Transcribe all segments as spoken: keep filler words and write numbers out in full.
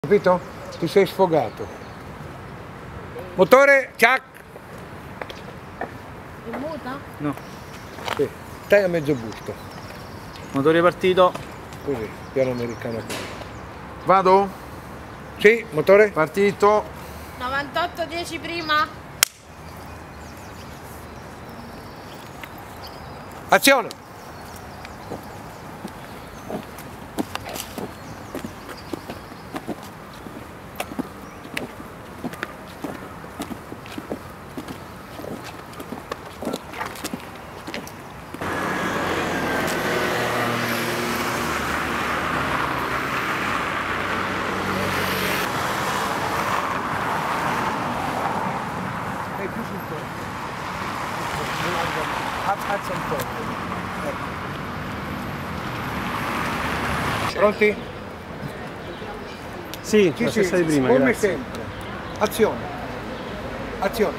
Capito? Ti sei sfogato. Motore, ciac! È muta? No. Sì, stai a mezzo busto. Motore partito. Così, piano americano così. Vado? Sì, motore? Partito. novantotto dieci prima. Azione! Sei più sul corpo. Alza un po'. Ecco. Pronti? Sì, Sì, la sì, stessa di prima, come grazie. sempre. Azione. Azione.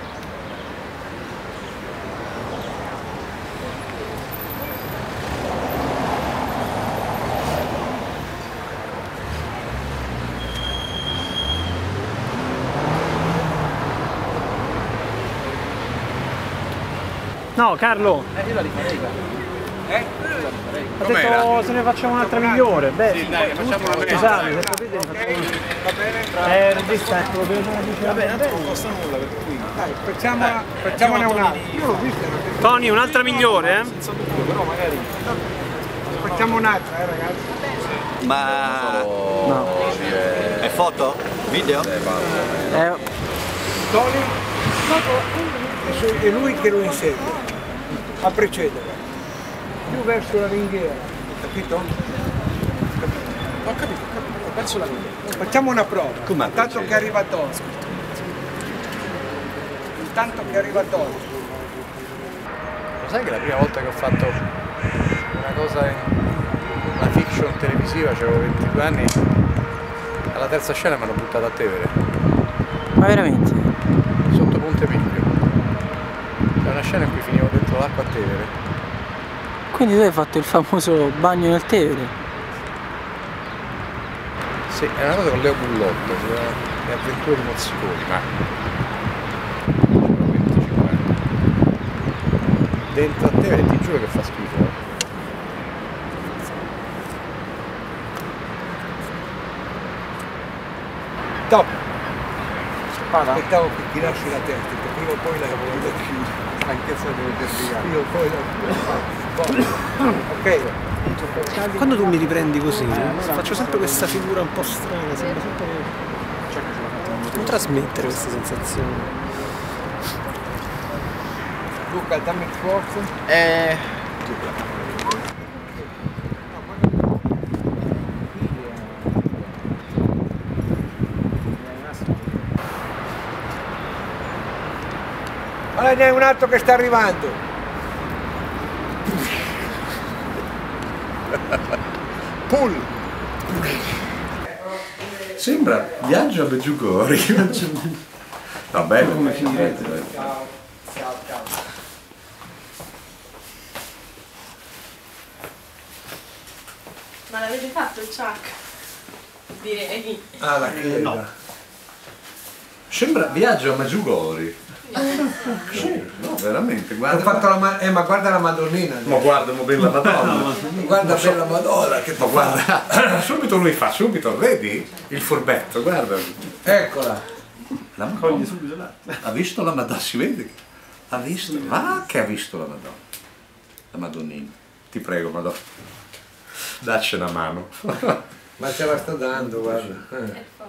No, Carlo, Eh, io la rifarei. Eh? ho detto se ne facciamo un'altra migliore. Beh, Sì, dai, facciamo una meglio. scusate, se potete ne facciamo una. Va bene? Eh, il regista, ecco, lo vedo una dice. Vabbè, tanto non costa nulla per cui. Dai, facciamola, facciamone un'altra. Io l'ho vista. Tony, un'altra migliore, eh? Senza dubbio, però magari. Facciamo un'altra, eh ragazzi. Ma No. è foto? Video? Eh, Tony è su- è lui che lo insegue a precedere. Più verso la ringhiera. Capito? Ho capito, ho capito, ho perso la linea. Facciamo una prova. Come a Intanto precedere? che arriva Tony. Intanto che arriva Tony. Lo sai che la prima volta che ho fatto una cosa in una fiction televisiva, avevo ventidue anni, alla terza scena mi hanno buttato a Tevere, ma veramente? sotto Ponte Piglio. C'è una scena in cui finivo dentro l'acqua a Tevere. Quindi tu hai fatto il famoso bagno nel Tevere? Sì, è una cosa con Leo Bullotto, si chiama Le avventure di Mozziconi, ma avevo venticinque anni. Dentro a Tevere ti giuro che fa schifo. eh. Top. Vada? Aspettavo che tirassi la testa, perché prima o poi la voglio chiudere. Anche se dovete spiegare. Io poi la Ok. Quando tu mi riprendi così, faccio sempre questa figura un po' strana, sembra sempre. Non trasmettere queste sensazioni. Luca, dammi il fuoco. Eh... Allora ne hai un altro che sta arrivando. Pull! Sembra viaggio a Meggiugori. Va bene, come finirete? Ma l'avete fatto il chuck? Direi. Ah, la chiesa. Sembra viaggio a Meggiugori. Sì, no, veramente, Ho guarda. fatto la ma- eh, ma guarda la Madonnina. Ma guarda, ma bella Madonna. Guarda bella Madonna che Ma guarda, subito lui fa, subito, vedi? Il furbetto, guarda. Eccola. La Madonna. Ha visto la Madonna, si vede? Ha visto? Ma che ha visto la Madonna? La Madonnina. Ti prego, Madonna. Dacci una mano. Ma ce la sta dando, guarda. Eh.